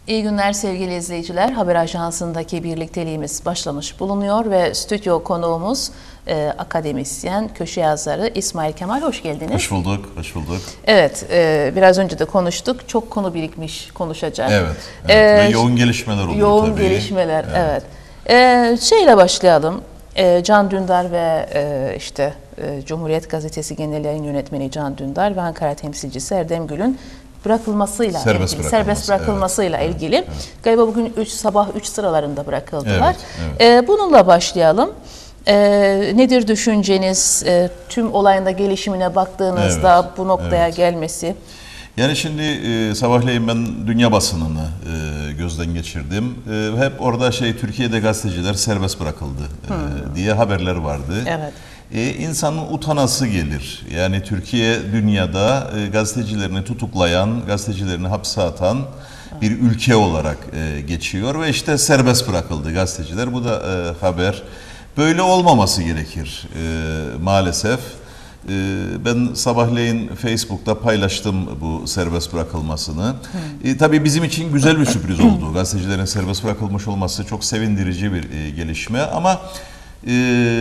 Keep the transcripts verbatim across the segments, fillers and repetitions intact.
İyi günler sevgili izleyiciler. Haber Ajansı'ndaki birlikteliğimiz başlamış bulunuyor ve stüdyo konuğumuz e, akademisyen, köşe yazarı İsmail Kemal. Hoş geldiniz. Hoş bulduk, hoş bulduk. Evet, e, biraz önce de konuştuk. Çok konu birikmiş konuşacak. Evet, evet. Ee, ve yoğun gelişmeler oluyor yoğun tabii. Yoğun gelişmeler, evet. evet. E, şeyle başlayalım. E, Can Dündar ve e, işte e, Cumhuriyet Gazetesi Genel Yayın Yönetmeni Can Dündar ve Ankara temsilcisi Erdem Gül'ün bırakılmasıyla serbest ilgili, bırakılması, serbest bırakılmasıyla evet, ilgili. Evet, evet. Galiba bugün üç sabah üç sıralarında bırakıldılar. Evet, evet. Ee, bununla başlayalım. Ee, nedir düşünceniz? Ee, tüm olayında gelişimine baktığınızda evet, bu noktaya evet. gelmesi? Yani şimdi e, sabahleyin ben dünya basınını e, gözden geçirdim. E, hep orada şey Türkiye'de gazeteciler serbest bırakıldı e, diye haberler vardı. Evet. E, insanın utanası gelir. Yani Türkiye dünyada e, gazetecilerini tutuklayan, gazetecilerini hapse atan bir ülke olarak e, geçiyor ve işte serbest bırakıldı gazeteciler. Bu da e, haber. Böyle olmaması gerekir e, maalesef. E, ben sabahleyin Facebook'ta paylaştım bu serbest bırakılmasını. E, tabii bizim için güzel bir sürpriz oldu. Gazetecilerin serbest bırakılmış olması çok sevindirici bir e, gelişme ama Ee,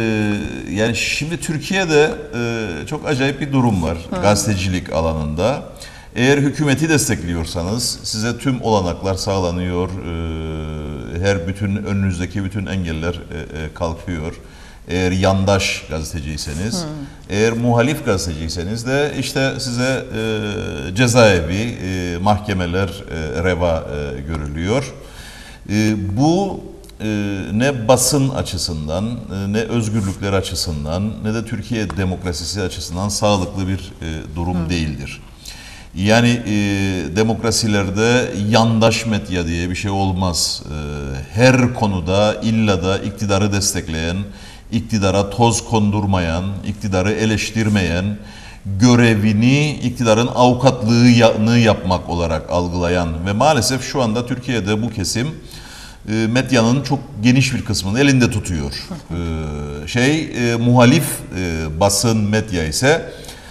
yani şimdi Türkiye'de e, çok acayip bir durum var Hı. gazetecilik alanında. Eğer hükümeti destekliyorsanız size tüm olanaklar sağlanıyor, e, her bütün önünüzdeki bütün engeller e, e, kalkıyor. Eğer yandaş gazeteciyseniz, Hı. eğer muhalif gazeteciyseniz de işte size e, cezaevi, e, mahkemeler e, reva e, görülüyor. E, bu ne basın açısından, ne özgürlükler açısından, ne de Türkiye demokrasisi açısından sağlıklı bir durum Hı. değildir. Yani e, demokrasilerde yandaş medya diye bir şey olmaz. E, her konuda illa da iktidarı destekleyen, iktidara toz kondurmayan, iktidarı eleştirmeyen, görevini iktidarın avukatlığını yapmak olarak algılayan ve maalesef şu anda Türkiye'de bu kesim medyanın çok geniş bir kısmını elinde tutuyor. Ee, şey e, muhalif e, basın medya ise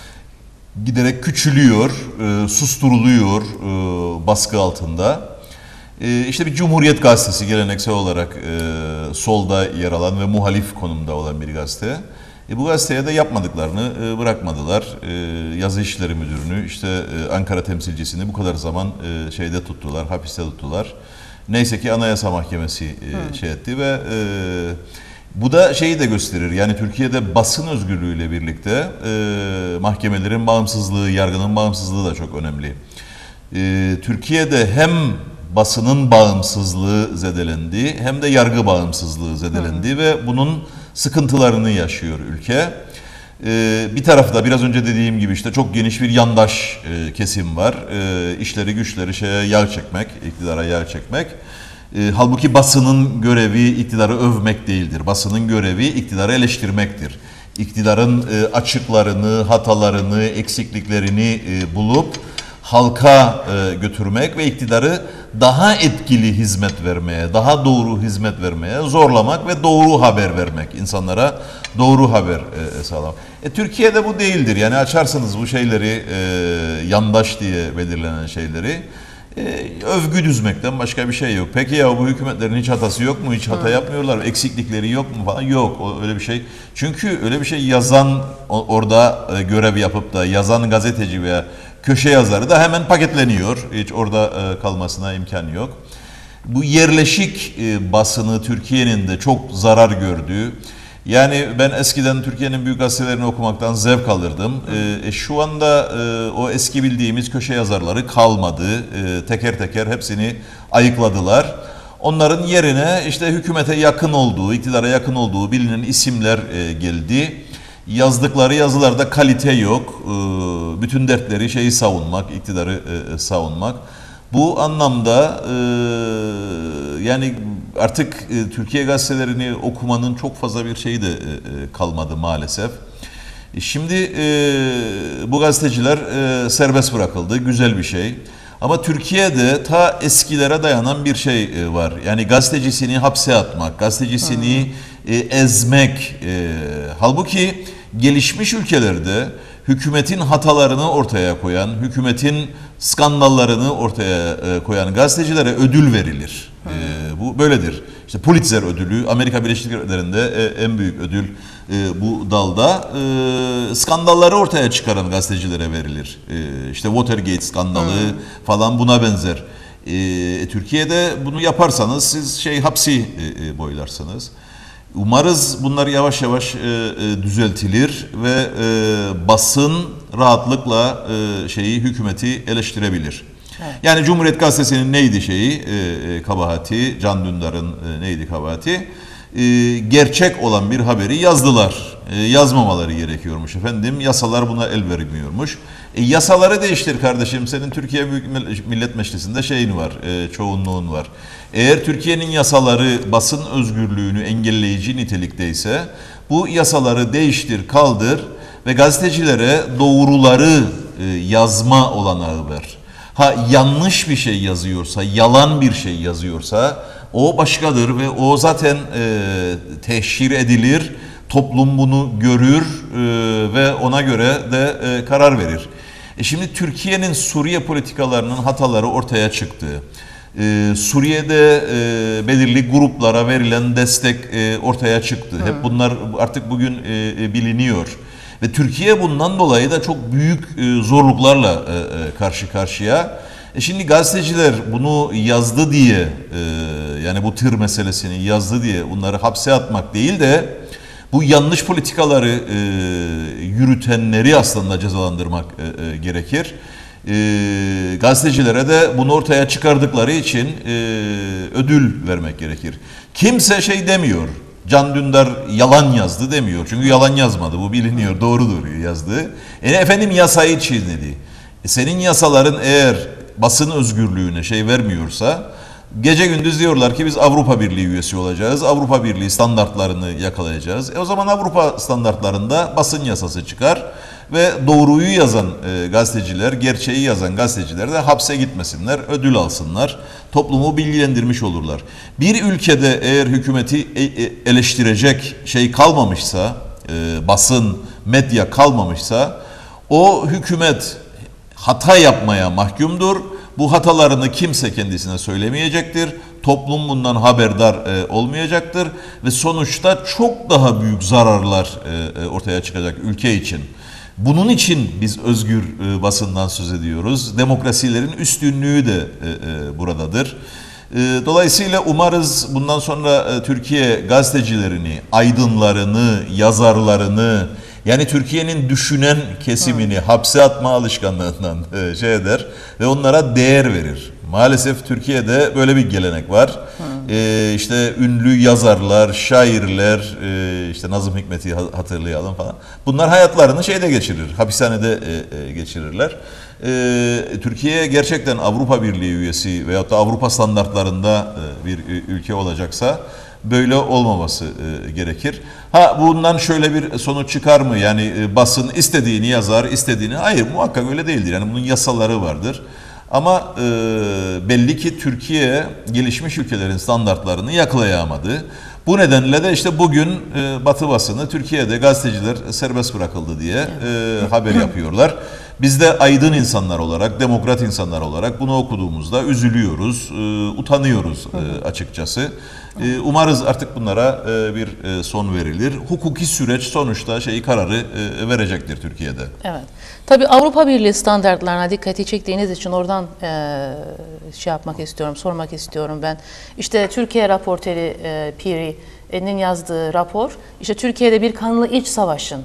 giderek küçülüyor, e, susturuluyor e, baskı altında. E, işte bir Cumhuriyet Gazetesi geleneksel olarak e, solda yer alan ve muhalif konumda olan bir gazete. E, bu gazeteye de yapmadıklarını e, bırakmadılar. E, yazı işleri müdürünü, işte e, Ankara temsilcisini bu kadar zaman e, şeyde tuttular, hapiste tuttular. Neyse ki Anayasa Mahkemesi e, şey etti ve e, bu da şeyi de gösterir. Yani Türkiye'de basın özgürlüğüyle birlikte e, mahkemelerin bağımsızlığı, yargının bağımsızlığı da çok önemli. E, Türkiye'de hem basının bağımsızlığı zedelendi hem de yargı bağımsızlığı zedelendi Hı. ve bunun sıkıntılarını yaşıyor ülke. Ee, bir tarafta biraz önce dediğim gibi işte çok geniş bir yandaş e, kesim var. E, işleri güçleri şeye yağ çekmek, iktidara yağ çekmek. E, halbuki basının görevi iktidarı övmek değildir. Basının görevi iktidarı eleştirmektir. İktidarın e, açıklarını, hatalarını, eksikliklerini e, bulup halka e, götürmek ve iktidarı daha etkili hizmet vermeye, daha doğru hizmet vermeye zorlamak ve doğru haber vermek, insanlara doğru haber e, sağlamak. E, Türkiye'de bu değildir. Yani açarsanız bu şeyleri, e, yandaş diye belirlenen şeyleri, e, övgü düzmekten başka bir şey yok. Peki ya bu hükümetlerin hiç hatası yok mu? Hiç hata yapmıyorlar mı? Eksiklikleri yok mu falan? Yok. O, öyle bir şey. Çünkü öyle bir şey yazan, orada e, görev yapıp da yazan gazeteci veya köşe yazarı da hemen paketleniyor. Hiç orada kalmasına imkan yok. Bu yerleşik basını Türkiye'nin de çok zarar gördüğü. Yani ben eskiden Türkiye'nin büyük gazetelerini okumaktan zevk alırdım. E, şu anda e, o eski bildiğimiz köşe yazarları kalmadı. E, teker teker hepsini ayıkladılar. Onların yerine işte hükümete yakın olduğu, iktidara yakın olduğu bilinen isimler e, geldi. Yazdıkları yazılarda kalite yok. Bütün dertleri şeyi savunmak, iktidarı savunmak. Bu anlamda yani artık Türkiye gazetelerini okumanın çok fazla bir şeyi de kalmadı maalesef. Şimdi bu gazeteciler serbest bırakıldı, güzel bir şey. Ama Türkiye'de ta eskilere dayanan bir şey var. Yani gazetecisini hapse atmak, gazetecisini hmm. ezmek. Halbuki gelişmiş ülkelerde hükümetin hatalarını ortaya koyan, hükümetin skandallarını ortaya e, koyan gazetecilere ödül verilir. E, bu böyledir. İşte Pulitzer ödülü Amerika Birleşik Devletleri'nde e, en büyük ödül e, bu dalda e, skandalları ortaya çıkaran gazetecilere verilir. E, işte Watergate skandalı hmm. falan buna benzer. E, Türkiye'de bunu yaparsanız siz şey hapsi e, e, boylarsınız. Umarız bunlar yavaş yavaş e, e, düzeltilir ve e, basın rahatlıkla e, şeyi hükümeti eleştirebilir. Evet. Yani Cumhuriyet Gazetesi'nin neydi şeyi e, e, kabahati, Can Dündar'ın e, neydi kabahati? E, gerçek olan bir haberi yazdılar. E, yazmamaları gerekiyormuş efendim. Yasalar buna el vermiyormuş. E, yasaları değiştir kardeşim. Senin Türkiye Büyük Millet Meclisi'nde şeyin var, e, çoğunluğun var. Eğer Türkiye'nin yasaları basın özgürlüğünü engelleyici nitelikteyse bu yasaları değiştir, kaldır ve gazetecilere doğruları e, yazma olanağı ver. Ha yanlış bir şey yazıyorsa, yalan bir şey yazıyorsa o başkadır ve o zaten e, teşhir edilir, toplum bunu görür e, ve ona göre de e, karar verir. E şimdi Türkiye'nin Suriye politikalarının hataları ortaya çıktı. Ee, Suriye'de e, belirli gruplara verilen destek e, ortaya çıktı. Hı. Hep bunlar artık bugün e, biliniyor. Ve Türkiye bundan dolayı da çok büyük e, zorluklarla e, e, karşı karşıya. E şimdi gazeteciler bunu yazdı diye, e, yani bu tır meselesini yazdı diye bunları hapse atmak değil de bu yanlış politikaları e, yürütenleri aslında cezalandırmak e, e, gerekir. E, gazetecilere de bunu ortaya çıkardıkları için e, ödül vermek gerekir. Kimse şey demiyor, Can Dündar yalan yazdı demiyor. Çünkü yalan yazmadı, bu biliniyor, doğrudur yazdı. E, efendim yasayı çiğnedi. E, senin yasaların eğer basın özgürlüğüne şey vermiyorsa, gece gündüz diyorlar ki biz Avrupa Birliği üyesi olacağız, Avrupa Birliği standartlarını yakalayacağız. E, o zaman Avrupa standartlarında basın yasası çıkar. Ve doğruyu yazan e, gazeteciler, gerçeği yazan gazeteciler de hapse gitmesinler, ödül alsınlar, toplumu bilgilendirmiş olurlar. Bir ülkede eğer hükümeti e, e, eleştirecek şey kalmamışsa, e, basın, medya kalmamışsa, o hükümet hata yapmaya mahkumdur. Bu hatalarını kimse kendisine söylemeyecektir. Toplum bundan haberdar e, olmayacaktır ve sonuçta çok daha büyük zararlar e, ortaya çıkacak ülke için. Bunun için biz özgür e, basından söz ediyoruz. Demokrasilerin üstünlüğü de e, e, buradadır. E, dolayısıyla umarız bundan sonra e, Türkiye gazetecilerini, aydınlarını, yazarlarını, yani Türkiye'nin düşünen kesimini hapse atma alışkanlığından e, şey eder ve onlara değer verir. Maalesef Türkiye'de böyle bir gelenek var. Ee, işte ünlü yazarlar, şairler, e, işte Nazım Hikmet'i hatırlayalım falan. Bunlar hayatlarını şeyde geçirir, hapishanede e, e, geçirirler. E, Türkiye gerçekten Avrupa Birliği üyesi veyahut da Avrupa standartlarında e, bir ülke olacaksa böyle olmaması e, gerekir. Ha bundan şöyle bir sonuç çıkar mı? Yani e, basın istediğini yazar, istediğini... Hayır, muhakkak öyle değildir. Yani bunun yasaları vardır. Ama e, belli ki Türkiye gelişmiş ülkelerin standartlarını yakalayamadı. Bu nedenle de işte bugün e, Batı basını Türkiye'de gazeteciler serbest bırakıldı diye e, haber yapıyorlar. Biz de aydın insanlar olarak, demokrat insanlar olarak bunu okuduğumuzda üzülüyoruz, e, utanıyoruz e, açıkçası. E, umarız artık bunlara e, bir e, son verilir. Hukuki süreç sonuçta şeyi kararı e, verecektir Türkiye'de. Evet. Tabii Avrupa Birliği standartlarına dikkati çektiğiniz için oradan e, şey yapmak istiyorum, sormak istiyorum ben. İşte Türkiye raporteri e, Piri'nin yazdığı rapor, işte Türkiye'de bir kanlı iç savaşın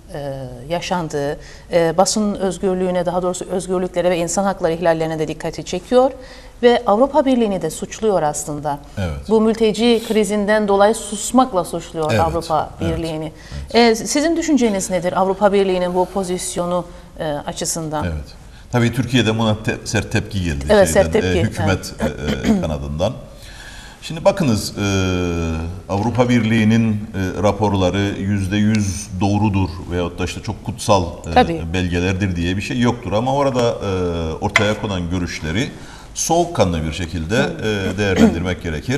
yaşandığı, basın özgürlüğüne, daha doğrusu özgürlüklere ve insan hakları ihlallerine de dikkati çekiyor ve Avrupa Birliği'ni de suçluyor aslında. Evet. Bu mülteci krizinden dolayı susmakla suçluyor evet. Avrupa Birliği'ni. Evet. Evet. Sizin düşünceniz nedir Avrupa Birliği'nin bu pozisyonu açısından? Evet. Tabii Türkiye'de buna te sert tepki geldi. Evet, şeyden, sert tepki. E, hükümet evet. e, kanadından. Şimdi bakınız e, Avrupa Birliği'nin e, raporları yüzde yüz doğrudur veyahut da işte çok kutsal e, belgelerdir diye bir şey yoktur. Ama orada e, ortaya konan görüşleri soğukkanlı bir şekilde e, değerlendirmek gerekir.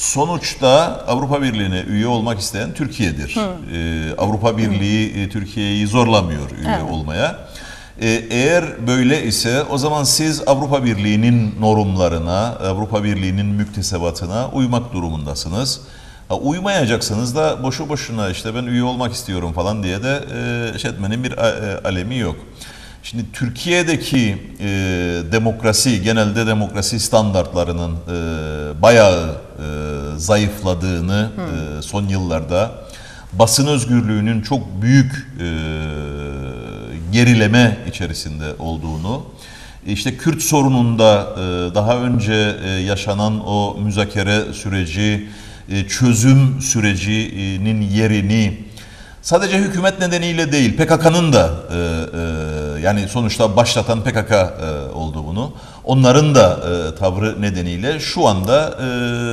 Sonuçta Avrupa Birliği'ne üye olmak isteyen Türkiye'dir. E, Avrupa Birliği e, Türkiye'yi zorlamıyor üye evet. olmaya. Eğer böyle ise o zaman siz Avrupa Birliği'nin normlarına, Avrupa Birliği'nin müktesebatına uymak durumundasınız. Uymayacaksınız da boşu boşuna işte ben üye olmak istiyorum falan diye de e, şey etmenin bir e, alemi yok. Şimdi Türkiye'deki e, demokrasi, genelde demokrasi standartlarının e, bayağı e, zayıfladığını e, son yıllarda, basın özgürlüğünün çok büyük e, gerileme içerisinde olduğunu, işte Kürt sorununda e, daha önce e, yaşanan o müzakere süreci, e, çözüm sürecinin yerini sadece hükümet nedeniyle değil, P K K'nın da e, e, yani sonuçta başlatan P K K e, oldu bunu. Onların da e, tavrı nedeniyle şu anda e,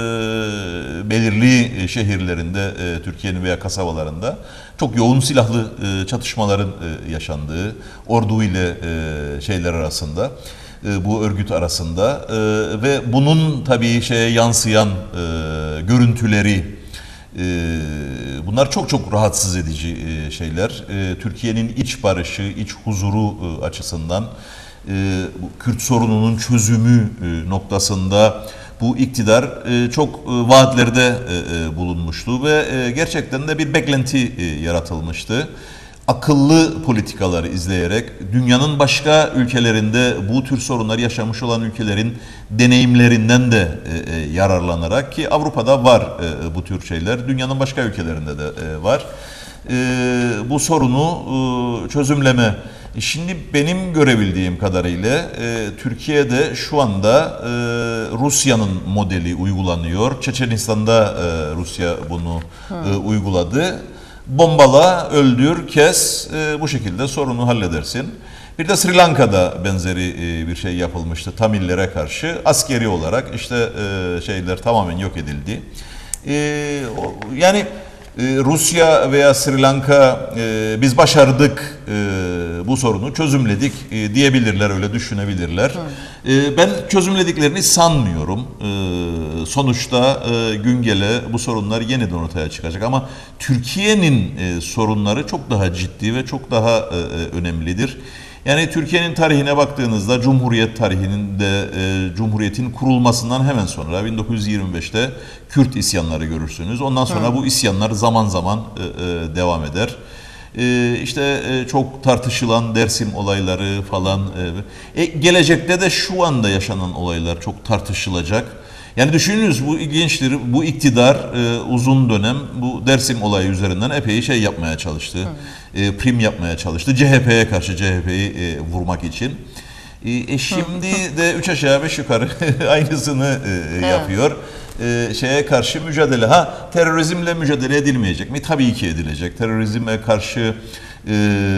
belirli şehirlerinde, e, Türkiye'nin veya kasabalarında çok yoğun silahlı e, çatışmaların e, yaşandığı, ordu ile e, şeyler arasında, e, bu örgüt arasında e, ve bunun tabii şeye yansıyan e, görüntüleri, bunlar çok çok rahatsız edici şeyler. Türkiye'nin iç barışı, iç huzuru açısından, Kürt sorununun çözümü noktasında bu iktidar çok vaatlerde bulunmuştu ve gerçekten de bir beklenti yaratılmıştı. Akıllı politikaları izleyerek dünyanın başka ülkelerinde bu tür sorunlar yaşamış olan ülkelerin deneyimlerinden de e, e, yararlanarak, ki Avrupa'da var e, bu tür şeyler, dünyanın başka ülkelerinde de e, var. E, bu sorunu e, çözümleme. Şimdi benim görebildiğim kadarıyla e, Türkiye'de şu anda e, Rusya'nın modeli uygulanıyor. Çeçenistan'da e, Rusya bunu e, uyguladı. Bombala, öldür, kes, e, bu şekilde sorunu halledersin. Bir de Sri Lanka'da benzeri e, bir şey yapılmıştı Tamillere karşı. Askeri olarak işte e, şeyler tamamen yok edildi. E, o, yani e, Rusya veya Sri Lanka e, biz başardık, e, bu sorunu çözümledik e, diyebilirler, öyle düşünebilirler. E, ben çözümlediklerini sanmıyorum. E, sonuçta e, gün gele bu sorunlar yeniden ortaya çıkacak ama Türkiye'nin e, sorunları çok daha ciddi ve çok daha e, önemlidir. Yani Türkiye'nin tarihine baktığınızda Cumhuriyet tarihinin de e, Cumhuriyet'in kurulmasından hemen sonra bin dokuz yüz yirmi beşte Kürt isyanları görürsünüz. Ondan sonra Hı. bu isyanlar zaman zaman e, e, devam eder. E, işte e, çok tartışılan Dersim olayları falan. E, e, gelecekte de şu anda yaşanan olaylar çok tartışılacak. Yani düşününüz, bu ilginçtir. Bu iktidar e, uzun dönem bu Dersim olayı üzerinden epey şey yapmaya çalıştı. E, prim yapmaya çalıştı. C H P'ye karşı C H P'yi e, vurmak için. E, e, şimdi de üç aşağı beş yukarı aynısını e, yapıyor. E, şeye karşı mücadele. Ha, terörizmle mücadele edilmeyecek mi? Tabii ki edilecek. Terörizme karşı e,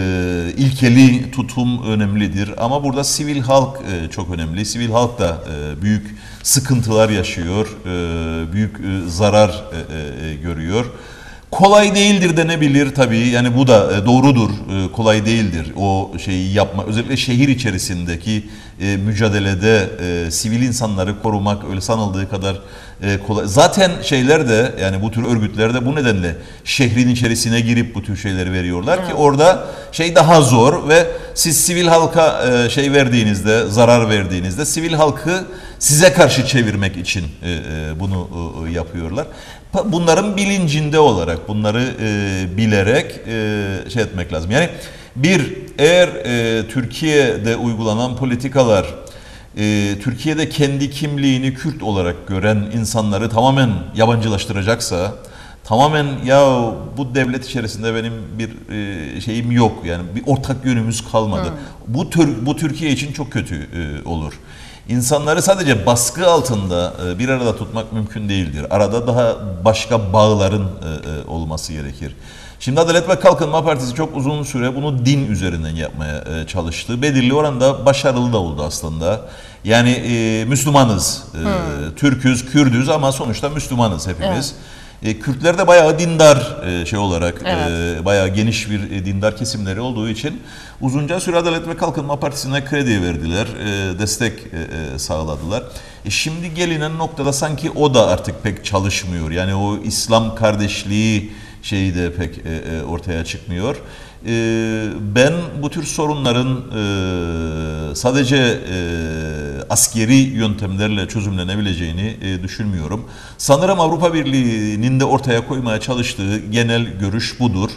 ilkeli tutum önemlidir. Ama burada sivil halk e, çok önemli. Sivil halk da e, büyük sıkıntılar yaşıyor, e, büyük e, zarar e, e, görüyor. Kolay değildir denebilir tabii. Yani bu da e, doğrudur. E, kolay değildir o şeyi yapma. Özellikle şehir içerisindeki e, mücadelede e, sivil insanları korumak öyle sanıldığı kadar e, kolay. Zaten şeyler de, yani bu tür örgütler de bu nedenle şehrin içerisine girip bu tür şeyleri veriyorlar evet. ki orada şey daha zor ve siz sivil halka e, şey verdiğinizde, zarar verdiğinizde sivil halkı size karşı çevirmek için e, e, bunu e, yapıyorlar. Bunların bilincinde olarak, bunları e, bilerek e, şey etmek lazım. Yani bir, eğer e, Türkiye'de uygulanan politikalar, e, Türkiye'de kendi kimliğini Kürt olarak gören insanları tamamen yabancılaştıracaksa, tamamen ya bu devlet içerisinde benim bir e, şeyim yok, yani bir ortak yönümüz kalmadı. Hmm. Bu tür bu Türkiye için çok kötü e, olur. İnsanları sadece baskı altında bir arada tutmak mümkün değildir. Arada daha başka bağların olması gerekir. Şimdi Adalet ve Kalkınma Partisi çok uzun süre bunu din üzerinden yapmaya çalıştı. Belirli oranda başarılı da oldu aslında. Yani e, Müslümanız, e, hmm. Türküz, Kürdüz ama sonuçta Müslümanız hepimiz. Evet. E, Kürtler de bayağı dindar e, şey olarak, evet. e, bayağı geniş bir e, dindar kesimleri olduğu için uzunca süre Adalet ve Kalkınma Partisi'ne kredi verdiler, e, destek e, e, sağladılar. E, şimdi gelinen noktada sanki o da artık pek çalışmıyor. Yani o İslam kardeşliği şeyi de pek e, e, ortaya çıkmıyor. E, ben bu tür sorunların e, sadece e, askeri yöntemlerle çözümlenebileceğini e, düşünmüyorum. Sanırım Avrupa Birliği'nin de ortaya koymaya çalıştığı genel görüş budur.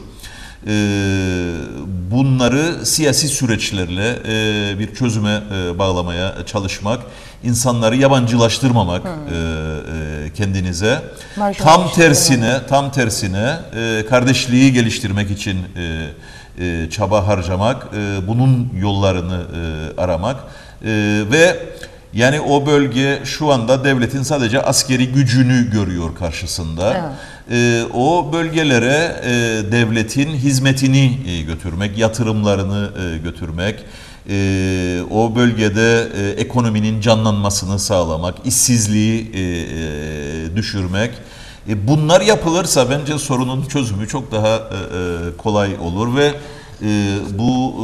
Bunları siyasi süreçlerle bir çözüme bağlamaya çalışmak, insanları yabancılaştırmamak hmm. kendinize, tam tersine, tam tersine kardeşliği geliştirmek için çaba harcamak, bunun yollarını aramak ve yani o bölge şu anda devletin sadece askeri gücünü görüyor karşısında. Evet. Ee, o bölgelere e, devletin hizmetini e, götürmek, yatırımlarını e, götürmek, e, o bölgede e, ekonominin canlanmasını sağlamak, işsizliği e, e, düşürmek. E, bunlar yapılırsa bence sorunun çözümü çok daha e, kolay olur ve e, bu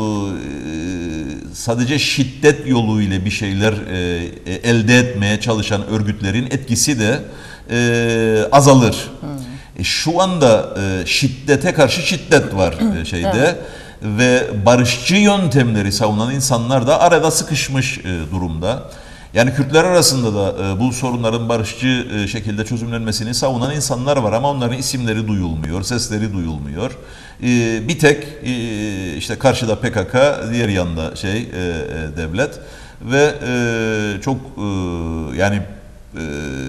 e, sadece şiddet yoluyla bir şeyler e, elde etmeye çalışan örgütlerin etkisi de e, azalır. Hmm. E, şu anda e, şiddete karşı şiddet var e, şeyde evet. Ve barışçı yöntemleri savunan insanlar da arada sıkışmış e, durumda. Yani Kürtler arasında da e, bu sorunların barışçı e, şekilde çözümlenmesini savunan insanlar var ama onların isimleri duyulmuyor, sesleri duyulmuyor. E, bir tek e, işte karşıda P K K, diğer yanda şey e, e, devlet ve e, çok e, yani e,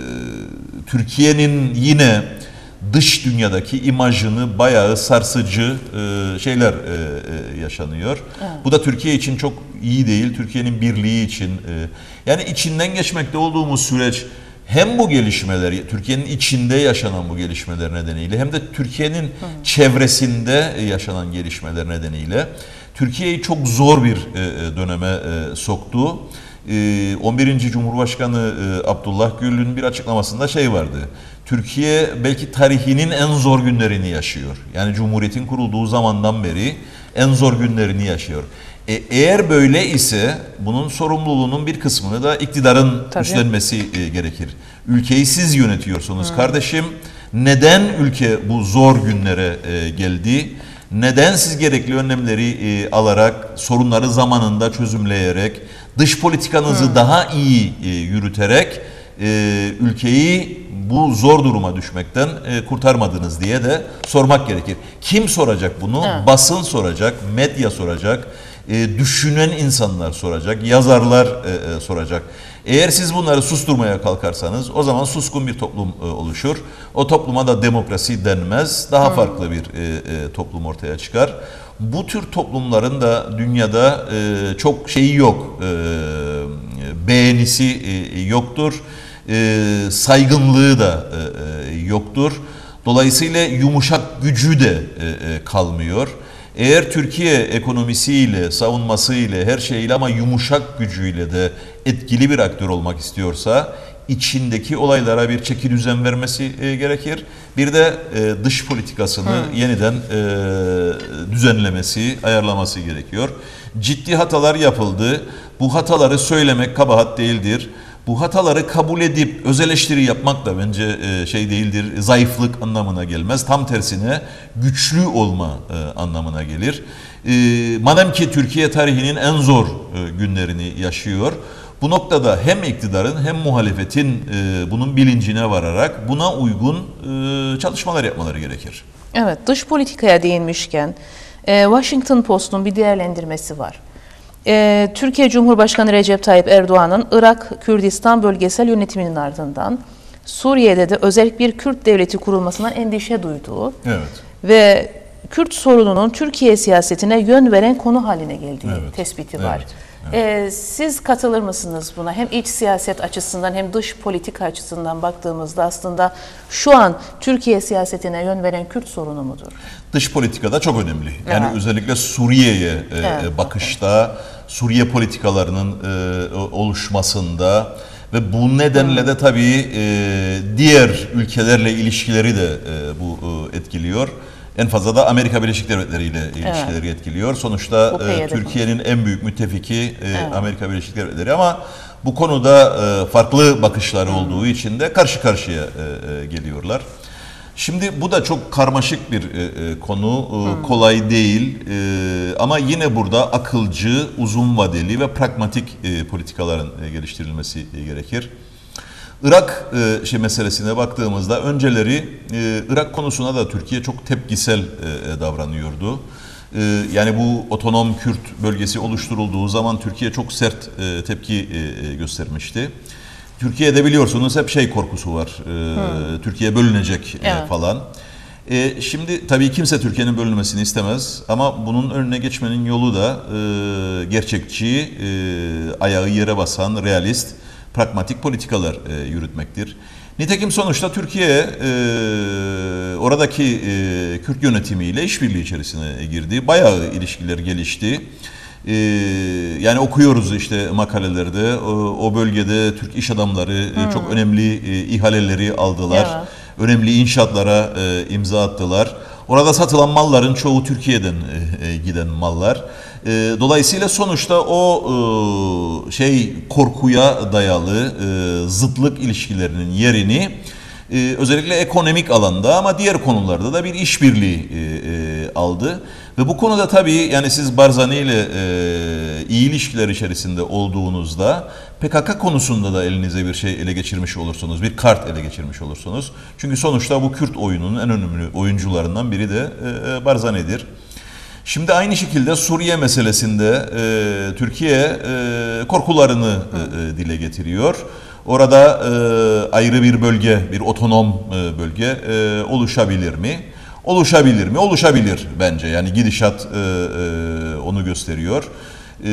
Türkiye'nin yine dış dünyadaki imajını bayağı sarsıcı e, şeyler e, e, yaşanıyor. Evet. Bu da Türkiye için çok iyi değil. Türkiye'nin birliği için. E, yani içinden geçmekte olduğumuz süreç hem bu gelişmeler, Türkiye'nin içinde yaşanan bu gelişmeler nedeniyle hem de Türkiye'nin Hı. çevresinde yaşanan gelişmeler nedeniyle Türkiye'yi çok zor bir e, döneme e, soktu. on birinci Cumhurbaşkanı Abdullah Gül'ün bir açıklamasında şey vardı. Türkiye belki tarihinin en zor günlerini yaşıyor. Yani Cumhuriyet'in kurulduğu zamandan beri en zor günlerini yaşıyor. E, eğer böyle ise bunun sorumluluğunun bir kısmını da iktidarın Tabii. üstlenmesi e, gerekir. Ülkeyi siz yönetiyorsunuz hmm. kardeşim. Neden ülke bu zor günlere e, geldi? Neden siz gerekli önlemleri e, alarak, sorunları zamanında çözümleyerek, dış politikanızı hmm. daha iyi e, yürüterek e, ülkeyi bu zor duruma düşmekten e, kurtarmadınız diye de sormak gerekir. Kim soracak bunu? Evet. Basın soracak, medya soracak, e, düşünen insanlar soracak, yazarlar e, e, soracak. Eğer siz bunları susturmaya kalkarsanız o zaman suskun bir toplum e, oluşur. O topluma da demokrasi denmez. Daha hmm. farklı bir e, e, toplum ortaya çıkar. Bu tür toplumların da dünyada e, çok şeyi yok, e, beğenisi e, yoktur, e, saygınlığı da e, yoktur. Dolayısıyla yumuşak gücü de e, e, kalmıyor. Eğer Türkiye ekonomisiyle, savunmasıyla, her şeyle ama yumuşak gücüyle de etkili bir aktör olmak istiyorsa içindeki olaylara bir çeki düzen vermesi e, gerekir. Bir de e, dış politikasını hmm. yeniden e, düzenlemesi, ayarlaması gerekiyor. Ciddi hatalar yapıldı. Bu hataları söylemek kabahat değildir. Bu hataları kabul edip öz eleştiri yapmak da bence e, şey değildir, zayıflık anlamına gelmez. Tam tersine güçlü olma e, anlamına gelir. E, madem ki Türkiye tarihinin en zor e, günlerini yaşıyor, bu noktada hem iktidarın hem muhalefetin e, bunun bilincine vararak buna uygun e, çalışmalar yapmaları gerekir. Evet, dış politikaya değinmişken e, Washington Post'un bir değerlendirmesi var. E, Türkiye Cumhurbaşkanı Recep Tayyip Erdoğan'ın Irak Kürdistan bölgesel yönetiminin ardından Suriye'de de özel bir Kürt devleti kurulmasından endişe duyduğu evet. ve Kürt sorununun Türkiye siyasetine yön veren konu haline geldiği evet. tespiti var. Evet. Evet. Ee, siz katılır mısınız buna? Hem iç siyaset açısından hem dış politika açısından baktığımızda aslında şu an Türkiye siyasetine yön veren Kürt sorunu mudur? Dış politikada çok önemli. Yani evet. özellikle Suriye'ye e, evet. bakışta, Suriye politikalarının e, oluşmasında ve bu nedenle de tabii e, diğer ülkelerle ilişkileri de e, bu e, etkiliyor. En fazla da Amerika Birleşik Devletleri ile ilişkileri evet. etkiliyor. Sonuçta e, Türkiye'nin en büyük müttefiki e, evet. Amerika Birleşik Devletleri ama bu konuda e, farklı bakışları hmm. olduğu için de karşı karşıya e, e, geliyorlar. Şimdi bu da çok karmaşık bir e, konu, e, kolay değil e, ama yine burada akılcı, uzun vadeli ve pragmatik e, politikaların e, geliştirilmesi e, gerekir. Irak e, şey meselesine baktığımızda önceleri e, Irak konusuna da Türkiye çok tepkisel e, davranıyordu. E, yani bu otonom Kürt bölgesi oluşturulduğu zaman Türkiye çok sert e, tepki e, göstermişti. Türkiye'de biliyorsunuz hep şey korkusu var, e, hmm. Türkiye bölünecek evet. e, falan. E, şimdi tabii kimse Türkiye'nin bölünmesini istemez ama bunun önüne geçmenin yolu da e, gerçekçi, e, ayağı yere basan, realist, pragmatik politikalar e, yürütmektir. Nitekim sonuçta Türkiye e, oradaki e, Kürt yönetimiyle işbirliği içerisine girdi. Bayağı ilişkiler gelişti. Ee, yani okuyoruz işte makalelerde o, o bölgede Türk iş adamları hmm. çok önemli e, ihaleleri aldılar. Ya. Önemli inşaatlara e, imza attılar. Orada satılan malların çoğu Türkiye'den e, e, giden mallar. E, dolayısıyla sonuçta o e, şey korkuya dayalı e, zıtlık ilişkilerinin yerini e, özellikle ekonomik alanda ama diğer konularda da bir işbirliği e, e, aldı. Ve bu konuda tabii yani siz Barzani ile e, iyi ilişkiler içerisinde olduğunuzda P K K konusunda da elinize bir şey ele geçirmiş olursunuz, bir kart ele geçirmiş olursunuz. Çünkü sonuçta bu Kürt oyununun en önemli oyuncularından biri de e, Barzani'dir. Şimdi aynı şekilde Suriye meselesinde e, Türkiye e, korkularını e, dile getiriyor. Orada e, ayrı bir bölge, bir otonom e, bölge e, oluşabilir mi? Oluşabilir mi? Oluşabilir bence. Yani gidişat e, e, onu gösteriyor. E,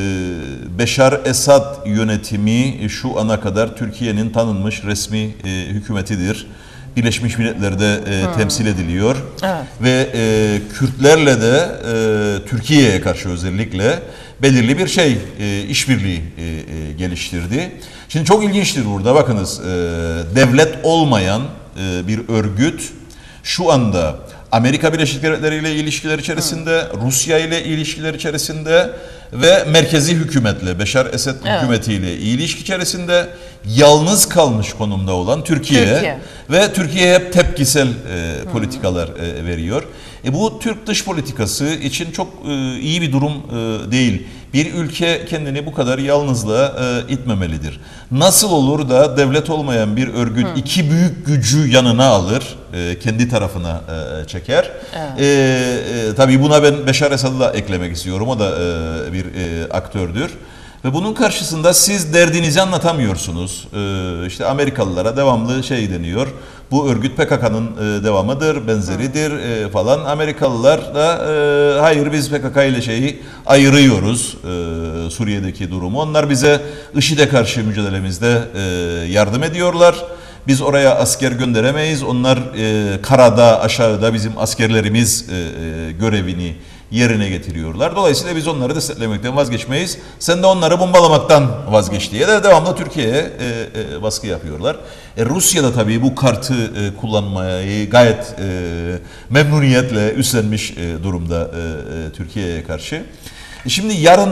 Beşar Esad yönetimi şu ana kadar Türkiye'nin tanınmış resmi e, hükümetidir. Birleşmiş Milletler'de e, hmm. temsil ediliyor. Evet. Ve e, Kürtlerle de e, Türkiye'ye karşı özellikle belirli bir şey, e, işbirliği e, e, geliştirdi. Şimdi çok ilginçtir burada. Bakınız, e, devlet olmayan e, bir örgüt şu anda Amerika Birleşik Devletleri ile ilişkiler içerisinde, hmm. Rusya ile ilişkiler içerisinde ve merkezi hükümetle, Beşar Esad evet. hükümetiyle ilişki içerisinde yalnız kalmış konumda olan Türkiye, Türkiye. ve Türkiye hep tepkisel e, politikalar e, veriyor. E, bu Türk dış politikası için çok e, iyi bir durum e, değil. Bir ülke kendini bu kadar yalnızlığa e, itmemelidir. Nasıl olur da devlet olmayan bir örgüt Hı. iki büyük gücü yanına alır, e, kendi tarafına e, çeker. Evet. E, e, tabii buna ben Beşar Esad'ı da eklemek istiyorum. O da e, bir e, aktördür. Ve bunun karşısında siz derdinizi anlatamıyorsunuz. Ee, işte Amerikalılara devamlı şey deniyor. Bu örgüt P K K'nın e, devamıdır, benzeridir e, falan. Amerikalılar da e, hayır biz P K K ile şeyi ayırıyoruz e, Suriye'deki durumu. Onlar bize IŞİD'e karşı mücadelemizde e, yardım ediyorlar. Biz oraya asker gönderemeyiz. Onlar e, karada, aşağıda bizim askerlerimiz e, e, görevini yerine getiriyorlar. Dolayısıyla biz onları desteklemekten vazgeçmeyiz. Sen de onları bombalamaktan vazgeç diye de devamlı Türkiye'ye e, e, baskı yapıyorlar. E, Rusya da tabii bu kartı e, kullanmayı gayet e, memnuniyetle üstlenmiş e, durumda e, e, Türkiye'ye karşı. E, şimdi yarın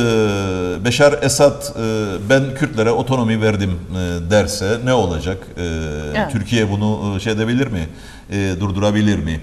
e, Beşar Esad e, ben Kürtlere otonomi verdim e, derse ne olacak? E, evet. Türkiye bunu şey edebilir mi? E, durdurabilir mi?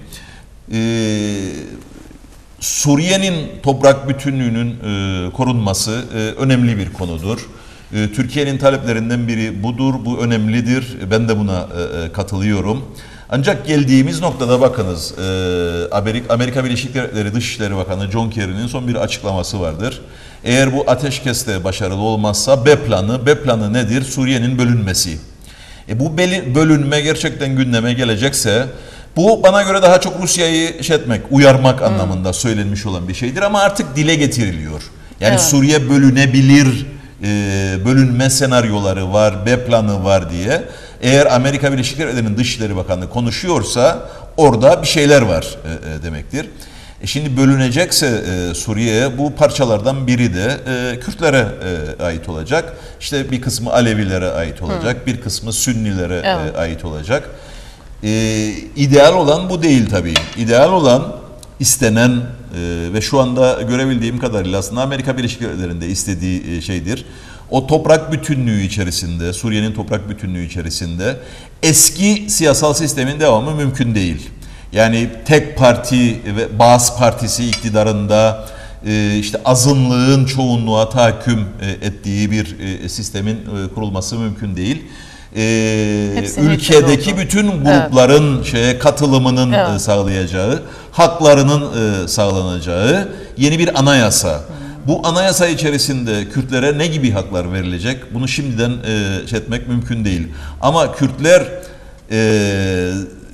E, Suriye'nin toprak bütünlüğünün e, korunması e, önemli bir konudur. E, Türkiye'nin taleplerinden biri budur, bu önemlidir. Ben de buna e, e, katılıyorum. Ancak geldiğimiz noktada bakınız, e, Amerika Birleşik Devletleri Dışişleri Bakanı John Kerry'nin son bir açıklaması vardır. Eğer bu ateşkeste başarılı olmazsa B planı, B planı nedir? Suriye'nin bölünmesi. E, bu bölünme gerçekten gündeme gelecekse, bu bana göre daha çok Rusya'yı şey etmek, uyarmak hmm. anlamında söylenmiş olan bir şeydir ama artık dile getiriliyor. Yani evet. Suriye bölünebilir, e, bölünme senaryoları var, B planı var diye. Eğer Amerika Birleşik Devletleri'nin Dışişleri Bakanlığı konuşuyorsa orada bir şeyler var e, e, demektir. E şimdi bölünecekse e, Suriye, bu parçalardan biri de e, Kürtlere e, ait olacak. İşte bir kısmı Alevilere ait olacak, hmm. bir kısmı Sünnilere evet. e, ait olacak. Ee, ideal olan bu değil tabii. İdeal olan, istenen e, ve şu anda görebildiğim kadarıyla aslında Amerika Birleşik Devletleri'nde istediği e, şeydir. o toprak bütünlüğü içerisinde, Suriye'nin toprak bütünlüğü içerisinde eski siyasal sistemin devamı mümkün değil. Yani tek parti ve Baas Partisi iktidarında işte azınlığın çoğunluğa tahakküm ettiği bir sistemin kurulması mümkün değil. Ülkedeki bütün grupların evet. şeye katılımının evet. sağlayacağı, haklarının sağlanacağı yeni bir anayasa. Hmm. Bu anayasa içerisinde Kürtlere ne gibi haklar verilecek? Bunu şimdiden e, şey etmek mümkün değil. Ama Kürtler e,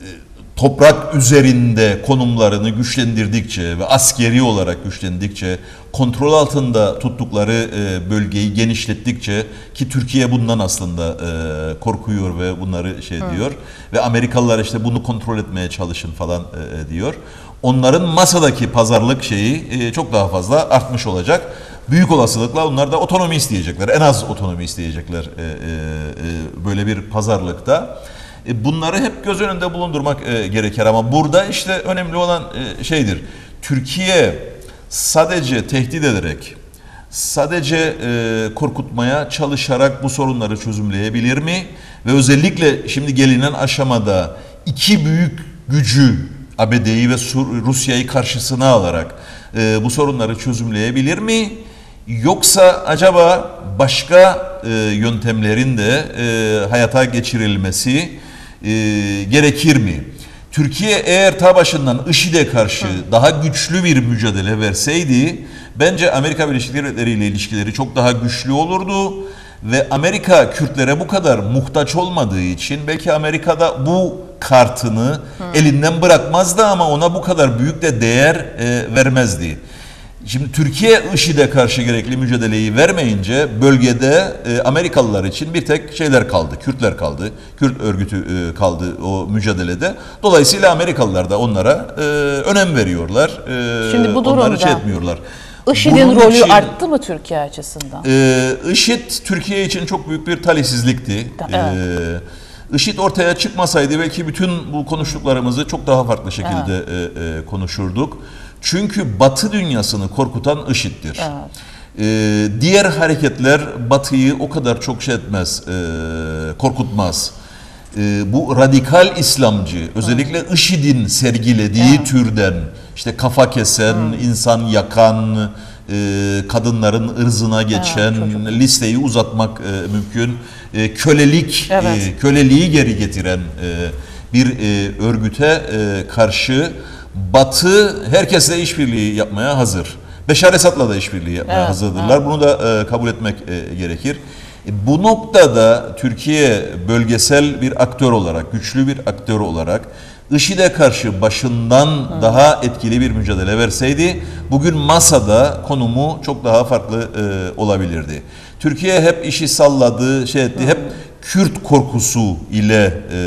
toprak üzerinde konumlarını güçlendirdikçe ve askeri olarak güçlendikçe, kontrol altında tuttukları e, bölgeyi genişlettikçe, ki Türkiye bundan aslında e, korkuyor ve bunları şey Hı. diyor ve Amerikalılar işte bunu kontrol etmeye çalışın falan e, diyor. Onların masadaki pazarlık şeyi e, çok daha fazla artmış olacak. Büyük olasılıkla onlar da otonomi isteyecekler. En az otonomi isteyecekler e, e, e, böyle bir pazarlıkta. E, bunları hep göz önünde bulundurmak e, gerekir ama burada işte önemli olan e, şeydir. Türkiye sadece tehdit ederek, sadece e, korkutmaya çalışarak bu sorunları çözümleyebilir mi? Ve özellikle şimdi gelinen aşamada iki büyük gücü, A B D'yi ve Rusya'yı karşısına alarak e, bu sorunları çözümleyebilir mi? Yoksa acaba başka e, yöntemlerin de e, hayata geçirilmesi e, gerekir mi? Türkiye eğer ta başından IŞİD'e karşı Hı. daha güçlü bir mücadele verseydi, bence Amerika Birleşik Devletleri ile ilişkileri çok daha güçlü olurdu. Ve Amerika Kürtlere bu kadar muhtaç olmadığı için belki Amerika'da bu kartını Hı. elinden bırakmazdı ama ona bu kadar büyük de değer e, vermezdi. Şimdi Türkiye IŞİD'e karşı gerekli mücadeleyi vermeyince bölgede e, Amerikalılar için bir tek şeyler kaldı, Kürtler kaldı, Kürt örgütü e, kaldı o mücadelede. Dolayısıyla Amerikalılar da onlara e, önem veriyorlar, e, Şimdi bu durumda onları şey etmiyorlar. IŞİD'in rolü için, arttı mı Türkiye açısından? E, IŞİD Türkiye için çok büyük bir talihsizlikti. Evet. E, IŞİD ortaya çıkmasaydı belki bütün bu konuştuklarımızı çok daha farklı şekilde evet. e, e, konuşurduk. Çünkü Batı dünyasını korkutan IŞİD'dir. Evet. Ee, diğer hareketler Batı'yı o kadar çok şey etmez, e, korkutmaz. E, bu radikal İslamcı, özellikle evet. IŞİD'in sergilediği evet. türden, işte kafa kesen, evet. insan yakan, e, kadınların ırzına geçen, evet, listeyi uzatmak e, mümkün, e, kölelik, evet. e, köleliği geri getiren e, bir e, örgüte e, karşı Batı herkesle işbirliği yapmaya hazır. Beşar Esad'la da işbirliği yapmaya evet, hazırdırlar. Evet. Bunu da e, kabul etmek e, gerekir. E, bu noktada Türkiye bölgesel bir aktör olarak, güçlü bir aktör olarak IŞİD'e karşı başından Hı. daha etkili bir mücadele verseydi bugün masada konumu çok daha farklı e, olabilirdi. Türkiye hep işi salladı, şey etti, Hı. hep Kürt korkusu ile e,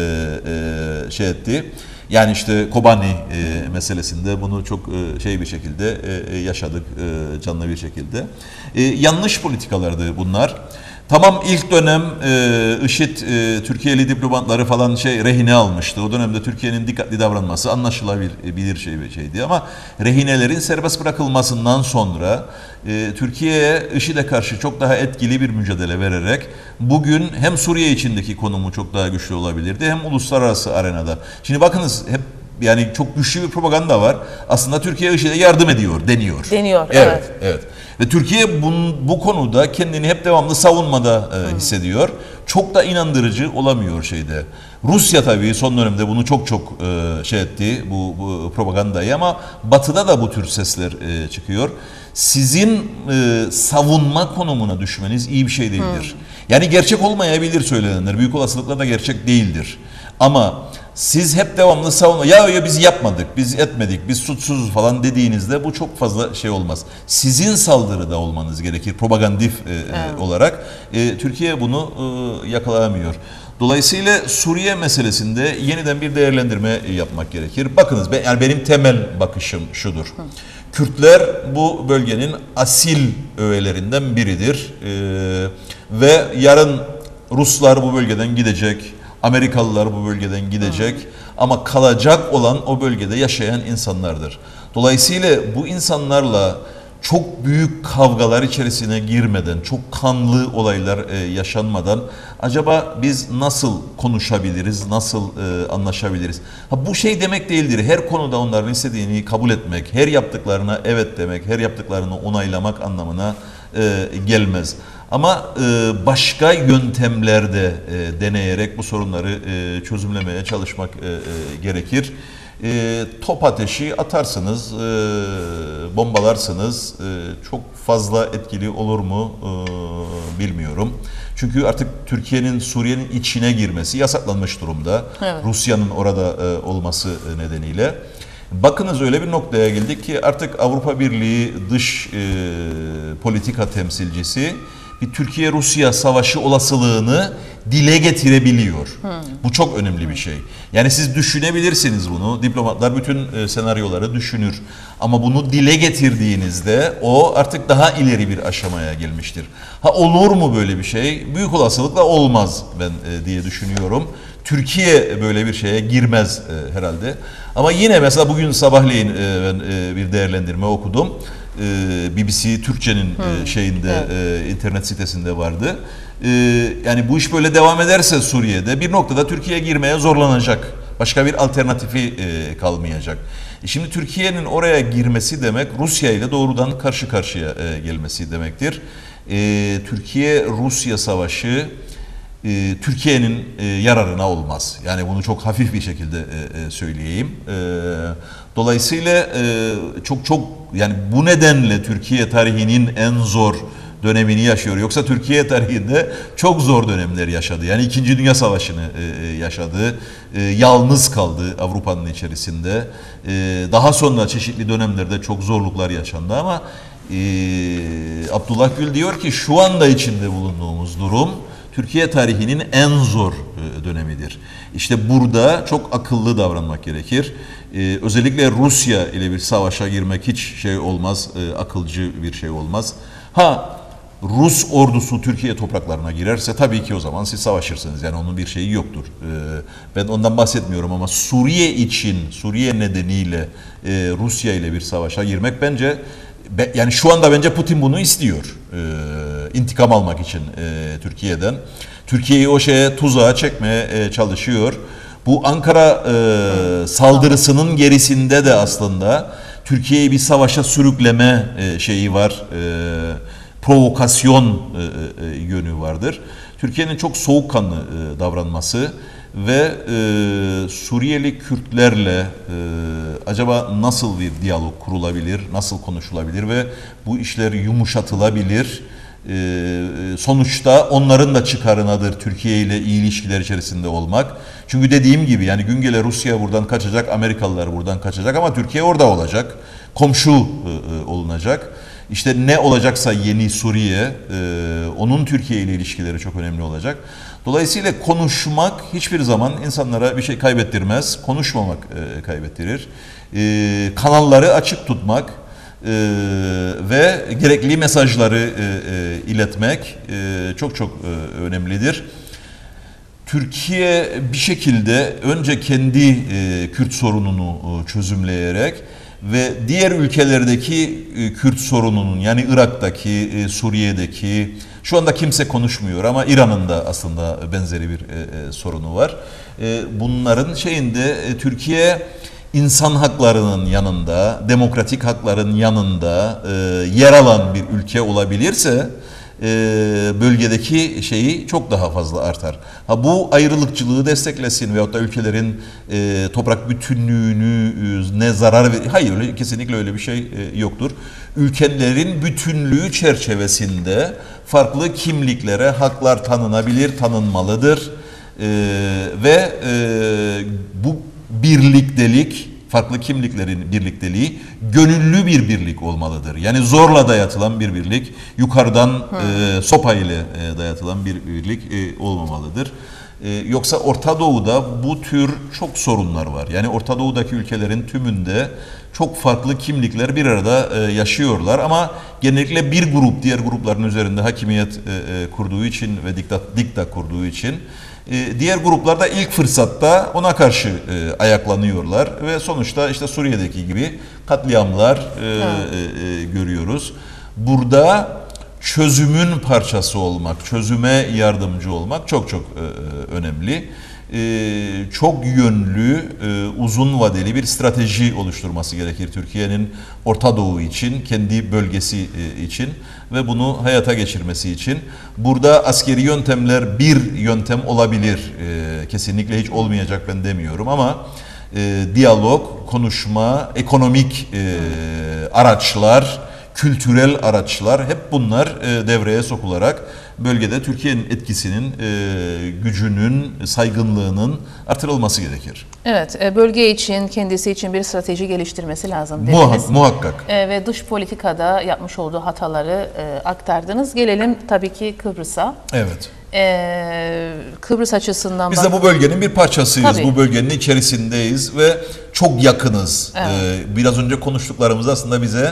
e, şey etti. Yani işte Kobani e, meselesinde bunu çok e, şey bir şekilde e, yaşadık, e, canlı bir şekilde. E, yanlış politikalardı bunlar. Tamam, ilk dönem e, IŞİD e, Türkiye'li diplomatları falan şey rehine almıştı. O dönemde Türkiye'nin dikkatli davranması anlaşılabilir şey bir şeydi ama rehinelerin serbest bırakılmasından sonra e, Türkiye'ye IŞİD'e karşı çok daha etkili bir mücadele vererek bugün hem Suriye içindeki konumu çok daha güçlü olabilirdi hem uluslararası arenada. Şimdi bakınız, hep yani çok güçlü bir propaganda var. Aslında Türkiye IŞİD'e yardım ediyor deniyor. Deniyor. Evet, evet. evet. Ve Türkiye bunun, bu konuda kendini hep devamlı savunmada e, hissediyor. Çok da inandırıcı olamıyor şeyde. Rusya tabii son dönemde bunu çok çok e, şey etti, bu, bu propagandayı, ama Batı'da da bu tür sesler e, çıkıyor. Sizin e, savunma konumuna düşmeniz iyi bir şey değildir. Hmm. Yani gerçek olmayabilir söylenenler, büyük olasılıkla da gerçek değildir. Ama siz hep devamlı savunma, ya ya biz yapmadık, biz etmedik, biz suçsuzuz falan dediğinizde bu çok fazla şey olmaz. Sizin saldırıda olmanız gerekir propagandif e, evet. olarak. E, Türkiye bunu e, yakalayamıyor. Dolayısıyla Suriye meselesinde yeniden bir değerlendirme yapmak gerekir. Bakınız, ben, yani benim temel bakışım şudur. Hı. Kürtler bu bölgenin asil öğelerinden biridir. E, ve yarın Ruslar bu bölgeden gidecek. Amerikalılar bu bölgeden gidecek. Hı. Ama kalacak olan o bölgede yaşayan insanlardır. Dolayısıyla bu insanlarla çok büyük kavgalar içerisine girmeden, çok kanlı olaylar e, yaşanmadan acaba biz nasıl konuşabiliriz, nasıl e, anlaşabiliriz? Ha, bu şey demek değildir. Her konuda onların istediğini kabul etmek, her yaptıklarına evet demek, her yaptıklarını onaylamak anlamına e, gelmez. Ama e, başka yöntemlerde e, deneyerek bu sorunları e, çözümlemeye çalışmak e, e, gerekir. E, top ateşi atarsınız, e, bombalarsınız. E, çok fazla etkili olur mu e, bilmiyorum. Çünkü artık Türkiye'nin Suriye'nin içine girmesi yasaklanmış durumda. Evet. Rusya'nın orada e, olması nedeniyle. Bakınız öyle bir noktaya geldik ki artık Avrupa Birliği dış e, politika temsilcisi bir Türkiye-Rusya savaşı olasılığını dile getirebiliyor. Hmm. Bu çok önemli bir şey. Yani siz düşünebilirsiniz bunu. Diplomatlar bütün e, senaryoları düşünür. Ama bunu dile getirdiğinizde o artık daha ileri bir aşamaya gelmiştir. Ha olur mu böyle bir şey? Büyük olasılıkla olmaz ben e, diye düşünüyorum. Türkiye böyle bir şeye girmez e, herhalde. Ama yine mesela bugün sabahleyin e, ben e, bir değerlendirme okudum. B B C Türkçe'nin hmm. şeyinde evet. internet sitesinde vardı. Yani bu iş böyle devam ederse Suriye'de bir noktada Türkiye girmeye zorlanacak. Başka bir alternatifi kalmayacak. Şimdi Türkiye'nin oraya girmesi demek Rusya ile doğrudan karşı karşıya gelmesi demektir. Türkiye-Rusya savaşı Türkiye'nin yararına olmaz. Yani bunu çok hafif bir şekilde söyleyeyim. Dolayısıyla çok çok yani bu nedenle Türkiye tarihinin en zor dönemini yaşıyor. Yoksa Türkiye tarihinde çok zor dönemler yaşadı. Yani İkinci Dünya Savaşı'nı yaşadı. Yalnız kaldı Avrupa'nın içerisinde. Daha sonra çeşitli dönemlerde çok zorluklar yaşandı ama Abdullah Gül diyor ki şu anda içinde bulunduğumuz durum Türkiye tarihinin en zor dönemidir. İşte burada çok akıllı davranmak gerekir. Ee, özellikle Rusya ile bir savaşa girmek hiç şey olmaz, e, akılcı bir şey olmaz. Ha Rus ordusu Türkiye topraklarına girerse tabii ki o zaman siz savaşırsınız. Yani onun bir şeyi yoktur. Ee, ben ondan bahsetmiyorum ama Suriye için, Suriye nedeniyle e, Rusya ile bir savaşa girmek bence yani şu anda bence Putin bunu istiyor. Ee, intikam almak için e, Türkiye'den. Türkiye'yi o şeye tuzağa çekmeye e, çalışıyor. Bu Ankara e, saldırısının gerisinde de aslında Türkiye'yi bir savaşa sürükleme e, şeyi var. E, provokasyon e, e, yönü vardır. Türkiye'nin çok soğukkanlı e, davranması ve e, Suriyeli Kürtlerle e, acaba nasıl bir diyalog kurulabilir, nasıl konuşulabilir ve bu işler yumuşatılabilir? E, sonuçta onların da çıkarınadır Türkiye ile iyi ilişkiler içerisinde olmak. Çünkü dediğim gibi yani gün gele Rusya buradan kaçacak, Amerikalılar buradan kaçacak ama Türkiye orada olacak, komşu e, olunacak. İşte ne olacaksa yeni Suriye, e, onun Türkiye ile ilişkileri çok önemli olacak. Dolayısıyla konuşmak hiçbir zaman insanlara bir şey kaybettirmez, konuşmamak e, kaybettirir. E, kanalları açık tutmak e, ve gerekli mesajları e, e, iletmek e, çok çok e, önemlidir. Türkiye bir şekilde önce kendi e, Kürt sorununu e, çözümleyerek ve diğer ülkelerdeki e, Kürt sorununun yani Irak'taki, e, Suriye'deki şu anda kimse konuşmuyor ama İran'ın da aslında benzeri bir e, e, sorunu var. E, bunların şeyinde e, Türkiye insan haklarının yanında, demokratik hakların yanında e, yer alan bir ülke olabilirse e, bölgedeki şeyi çok daha fazla artar. Ha bu ayrılıkçılığı desteklesin veyahut da ülkelerin e, toprak bütünlüğünü e, ne zarar verir? Hayır öyle, kesinlikle öyle bir şey e, yoktur. Ülkelerin bütünlüğü çerçevesinde farklı kimliklere haklar tanınabilir, tanınmalıdır. E, ve e, bu birliktelik, farklı kimliklerin birlikteliği gönüllü bir birlik olmalıdır. Yani zorla dayatılan bir birlik, yukarıdan e, sopa ile e, dayatılan bir birlik e, olmamalıdır. Ee, yoksa Orta Doğu'da bu tür çok sorunlar var. Yani Orta Doğu'daki ülkelerin tümünde çok farklı kimlikler bir arada e, yaşıyorlar ama genellikle bir grup diğer grupların üzerinde hakimiyet e, e, kurduğu için ve dikta, dikta kurduğu için e, diğer gruplar da ilk fırsatta ona karşı e, ayaklanıyorlar ve sonuçta işte Suriye'deki gibi katliamlar e, e, e, görüyoruz. Burada çözümün parçası olmak, çözüme yardımcı olmak çok çok e, önemli. E, çok yönlü, e, uzun vadeli bir strateji oluşturması gerekir Türkiye'nin Orta Doğu için, kendi bölgesi e, için ve bunu hayata geçirmesi için. Burada askeri yöntemler bir yöntem olabilir, e, kesinlikle hiç olmayacak ben demiyorum ama e, diyalog, konuşma, ekonomik e, araçlar, kültürel araçlar hep bunlar e, devreye sokularak bölgede Türkiye'nin etkisinin, e, gücünün, saygınlığının artırılması gerekir. Evet, e, bölge için, kendisi için bir strateji geliştirmesi lazım dediniz. Muhakkak. muhakkak. E, ve dış politikada yapmış olduğu hataları e, aktardınız. Gelelim tabii ki Kıbrıs'a. Evet. E, Kıbrıs açısından... Biz de bu bölgenin bir parçasıyız. Tabii. Bu bölgenin içerisindeyiz ve çok yakınız. Evet. E, biraz önce konuştuklarımız aslında bize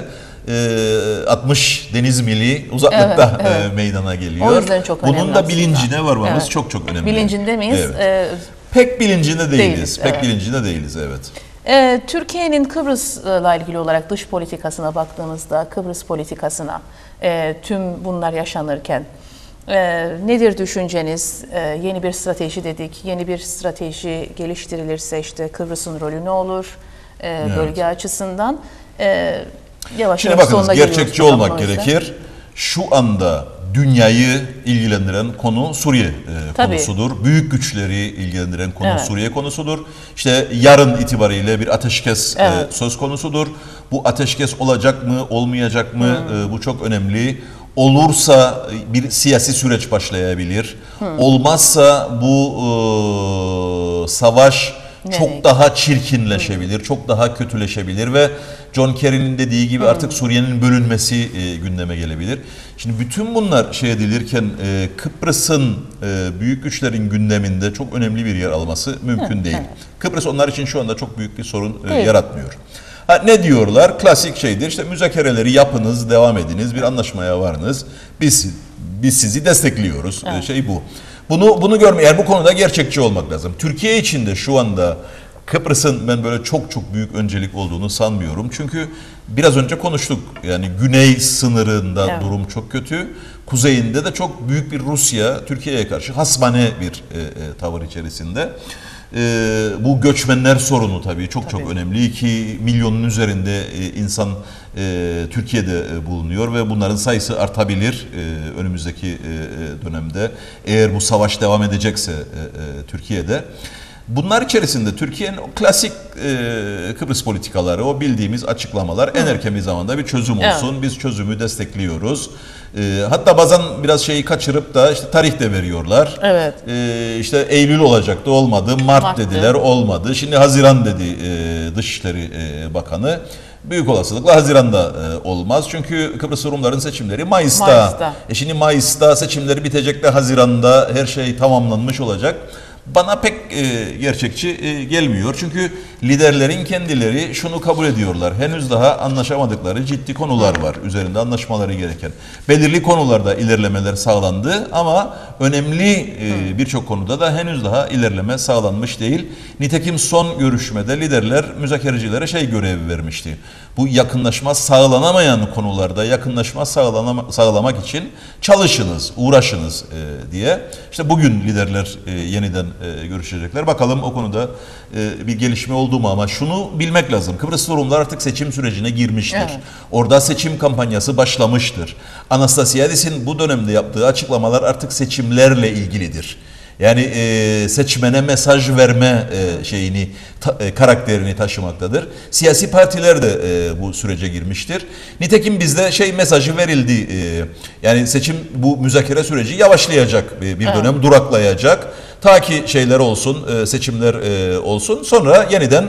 altmış deniz mili uzaklıkta evet, evet. meydana geliyor. O yüzden çok önemli Bunun da aslında. bilincine varmamız Evet. çok çok önemli. Bilincinde miyiz? Evet. Ee, Pek bilincinde değiliz. değiliz, Pek evet. bilincinde değiliz, evet. Ee, Türkiye'nin Kıbrıs'la ilgili olarak dış politikasına baktığımızda, Kıbrıs politikasına e, tüm bunlar yaşanırken e, nedir düşünceniz? E, yeni bir strateji dedik. Yeni bir strateji geliştirilirse işte Kıbrıs'ın rolü ne olur? E, Evet. Bölge açısından. E, Yavaş Şimdi yavaş bakınız, sonuna gerçekçi geliyoruz olmak o yüzden. gerekir. Şu anda dünyayı ilgilendiren konu Suriye e, Tabii. konusudur. Büyük güçleri ilgilendiren konu Evet. Suriye konusudur. İşte yarın itibariyle bir ateşkes Evet. e, söz konusudur. Bu ateşkes olacak mı, olmayacak mı? Hmm. E, bu çok önemli. Olursa bir siyasi süreç başlayabilir. Hmm. Olmazsa bu e, savaş Nereye? çok daha çirkinleşebilir, hmm. çok daha kötüleşebilir ve John Kerry'nin dediği gibi hmm. artık Suriye'nin bölünmesi e, gündeme gelebilir. Şimdi bütün bunlar şey edilirken e, Kıbrıs'ın e, büyük güçlerin gündeminde çok önemli bir yer alması mümkün Hı, değil. evet. Kıbrıs onlar için şu anda çok büyük bir sorun e, yaratmıyor. Ha, ne diyorlar? Klasik şeydir. İşte müzakereleri yapınız, devam ediniz, bir anlaşmaya varınız. Biz biz sizi destekliyoruz. Evet. E, şey bu. Bunu bunu görme, yani bu konuda gerçekçi olmak lazım. Türkiye için de şu anda Kıbrıs'ın ben böyle çok çok büyük öncelik olduğunu sanmıyorum. Çünkü biraz önce konuştuk. Yani güney sınırında evet. durum çok kötü. Kuzeyinde de çok büyük bir Rusya Türkiye'ye karşı hasmane bir e, e, tavır içerisinde. E, bu göçmenler sorunu tabii çok tabii. çok önemli. iki milyonun üzerinde e, insan e, Türkiye'de e, bulunuyor ve bunların sayısı artabilir e, önümüzdeki e, dönemde. Eğer bu savaş devam edecekse e, e, Türkiye'de. Bunlar içerisinde Türkiye'nin o klasik e, Kıbrıs politikaları, o bildiğimiz açıklamalar en erken bir zamanda bir çözüm olsun. Evet. Biz çözümü destekliyoruz. E, hatta bazen biraz şeyi kaçırıp da işte tarih de veriyorlar. Evet. E, işte Eylül olacaktı, olmadı. Mart Mart'tı. dediler, olmadı. Şimdi Haziran dedi e, Dışişleri e, Bakanı. Büyük olasılıkla Haziran'da e, olmaz. Çünkü Kıbrıs Rumların seçimleri Mayıs'ta. Mayıs'ta. E şimdi Mayıs'ta seçimleri bitecek de Haziran'da her şey tamamlanmış olacak. Bana pek e, gerçekçi e, gelmiyor. Çünkü liderlerin kendileri şunu kabul ediyorlar. Henüz daha anlaşamadıkları ciddi konular var. Üzerinde anlaşmaları gereken. Belirli konularda ilerlemeler sağlandı ama önemli e, birçok konuda da henüz daha ilerleme sağlanmış değil. Nitekim son görüşmede liderler müzakerecilere şey görevi vermişti. Bu yakınlaşma sağlanamayan konularda yakınlaşma sağlanama, sağlamak için çalışınız, uğraşınız e, diye. İşte bugün liderler e, yeniden e, görüşecekler. Bakalım o konuda e, bir gelişme oldu mu, ama şunu bilmek lazım. Kıbrıs Rumlar artık seçim sürecine girmiştir. Evet. Orada seçim kampanyası başlamıştır. Anastasiadis'in bu dönemde yaptığı açıklamalar artık seçimlerle ilgilidir. Yani e, seçmene mesaj verme e, şeyini ta, e, karakterini taşımaktadır. Siyasi partiler de e, bu sürece girmiştir. Nitekim bizde şey mesajı verildi. E, yani seçim, bu müzakere süreci yavaşlayacak, e, bir dönem evet. duraklayacak. Ta ki şeyler olsun, e, seçimler e, olsun. Sonra yeniden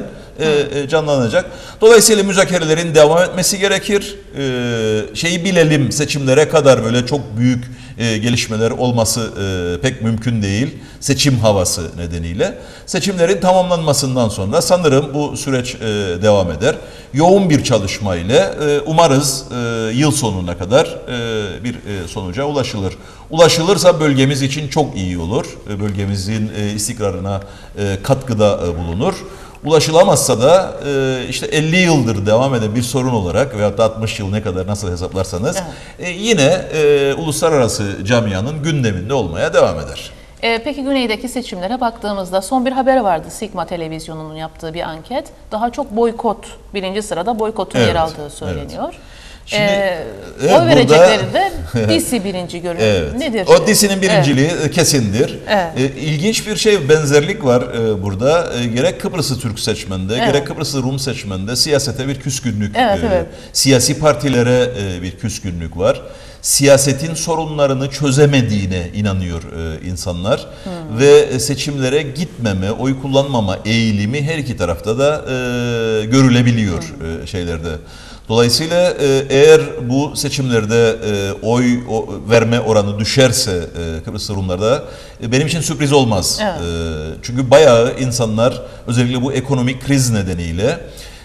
e, canlanacak. Dolayısıyla müzakerelerin devam etmesi gerekir. E, şeyi bilelim, seçimlere kadar böyle çok büyük e, gelişmeler olması e, pek mümkün değil. Seçim havası nedeniyle. Seçimlerin tamamlanmasından sonra sanırım bu süreç e, devam eder. Yoğun bir çalışma ile e, umarız e, yıl sonuna kadar e, bir e, sonuca ulaşılır. Ulaşılırsa bölgemiz için çok iyi olur. E, bölgemizin e, istikrarına e, katkıda e, bulunur. Ulaşılamazsa da e, işte elli yıldır devam eden bir sorun olarak veyahut da altmış yıl ne kadar nasıl hesaplarsanız evet. e, yine e, uluslararası camianın gündeminde olmaya devam eder. E, peki güneydeki seçimlere baktığımızda son bir haber vardı, Sigma Televizyonu'nun yaptığı bir anket. Daha çok boykot, birinci sırada boykotun evet, yer aldığı söyleniyor. Evet. Şimdi, ee, evet, oy verecekleri de D C birinci görünüyor. Evet. Nedir? O D C'nin birinciliği evet. kesindir. Evet. E, ilginç bir şey, benzerlik var e, burada. E, gerek Kıbrıslı Türk seçmende, evet. gerek Kıbrıslı Rum seçmende siyasete bir küskünlük, evet, e, evet. siyasi partilere e, bir küskünlük var. Siyasetin sorunlarını çözemediğine inanıyor e, insanlar hmm. ve seçimlere gitmeme, oy kullanmama eğilimi her iki tarafta da e, görülebiliyor hmm. e, şeylerde. Dolayısıyla eğer bu seçimlerde oy verme oranı düşerse Kıbrıs Rumlarda benim için sürpriz olmaz. Evet. Çünkü bayağı insanlar özellikle bu ekonomik kriz nedeniyle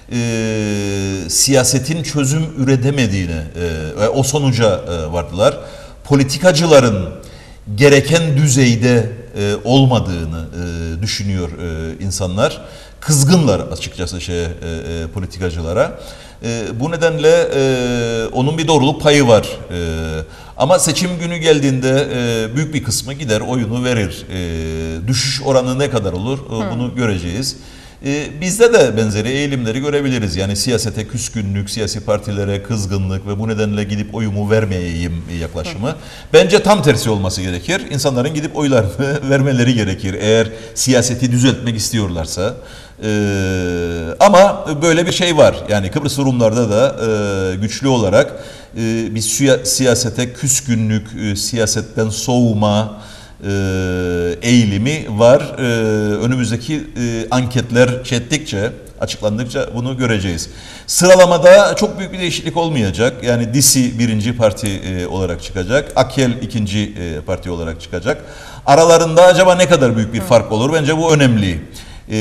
siyasetin çözüm üretemediğine ve o sonuca vardılar. Politikacıların gereken düzeyde olmadığını düşünüyor insanlar. Kızgınlar açıkçası şey politikacılara. E, bu nedenle e, onun bir doğruluk payı var. E, ama seçim günü geldiğinde e, büyük bir kısmı gider oyunu verir. E, düşüş oranı ne kadar olur e, bunu göreceğiz. E, bizde de benzeri eğilimleri görebiliriz. Yani siyasete küskünlük, siyasi partilere kızgınlık ve bu nedenle gidip oyumu vermeyeyim yaklaşımı. Hı. Bence tam tersi olması gerekir. İnsanların gidip oylarını vermeleri gerekir. Eğer siyaseti düzeltmek istiyorlarsa. Ee, ama böyle bir şey var. Yani Kıbrıs Rumlarda da e, güçlü olarak e, bir siyasete küskünlük, e, siyasetten soğuma e, eğilimi var. E, önümüzdeki e, anketler çettikçe, açıklandıkça bunu göreceğiz. Sıralamada çok büyük bir değişiklik olmayacak. Yani D C birinci parti e, olarak çıkacak. Akel ikinci e, parti olarak çıkacak. Aralarında acaba ne kadar büyük bir fark olur? Bence bu önemli. E,